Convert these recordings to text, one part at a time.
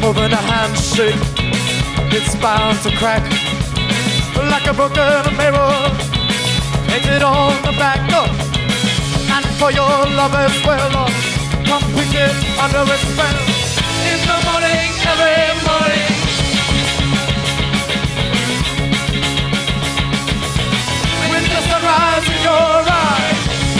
moving a handshake, it's bound to crack like a broken mirror painted on the back. And for your love as well, completed under a spell. In the morning, every morning, with the sunrise in your eyes,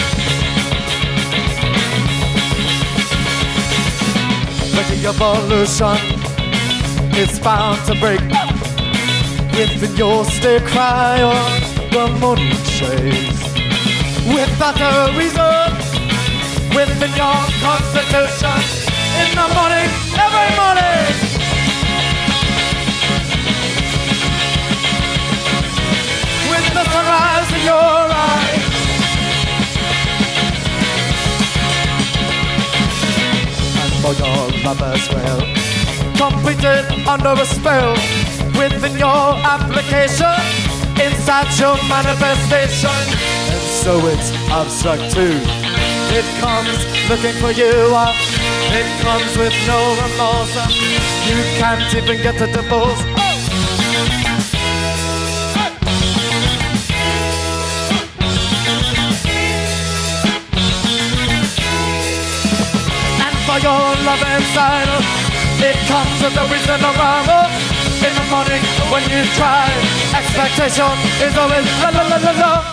the evolution is bound to break within your stay cry on the morning chase. Without a reason, within your constitution, in the morning, every morning, with the sunrise in your eyes, and for your love as well, completed under a spell, within your application, inside your manifestation. And so it's abstract too. It comes looking for you, it comes with no remorse. You can't even get a divorce. And for your love inside, it comes with a reason around. In the morning when you try, expectation is always la la la la la.